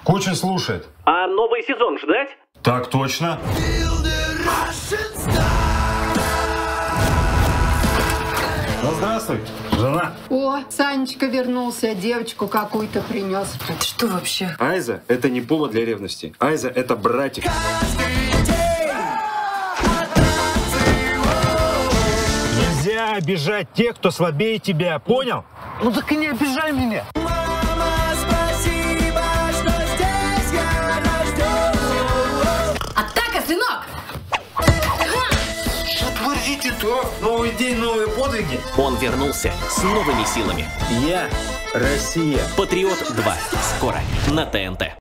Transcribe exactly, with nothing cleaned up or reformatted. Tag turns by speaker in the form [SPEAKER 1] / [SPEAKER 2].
[SPEAKER 1] Кучин слушает.
[SPEAKER 2] А новый сезон ждать?
[SPEAKER 1] Так точно. Ну, здравствуй, жена.
[SPEAKER 3] О, Санечка вернулся, девочку какую-то принес.
[SPEAKER 4] Это что вообще?
[SPEAKER 5] Айза — это не повод для ревности. Айза — это братик.
[SPEAKER 6] Нельзя обижать тех, кто слабее тебя, понял?
[SPEAKER 2] Ну так и не обижай меня.
[SPEAKER 4] Атака, сынок!
[SPEAKER 5] Творите-то! Новый день, новые подвиги.
[SPEAKER 2] Он вернулся с новыми силами.
[SPEAKER 5] Я Россия.
[SPEAKER 2] Патриот два. Скоро на ТНТ.